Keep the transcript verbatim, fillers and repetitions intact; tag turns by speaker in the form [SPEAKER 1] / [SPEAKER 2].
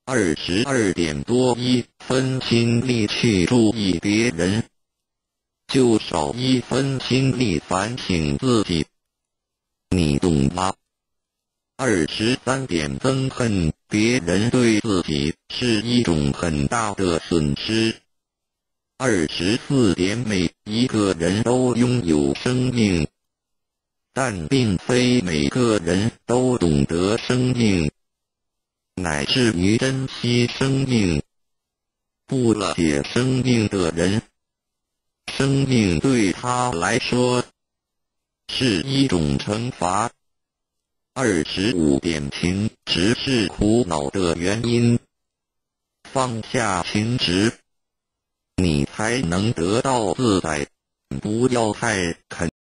[SPEAKER 1] 二十二点多一分心力去注意别人，就少一分心力反省自己。你懂吗？二十三点憎恨别人对自己是一种很大的损失。二十四点每一个人都拥有生命，但并非每个人都懂得生命，乃至于珍惜生命。不了解生命的人，生命对他来说是一种惩罚。二十五点情执是苦恼的原因，放下情执，你才能得到自在。不要太肯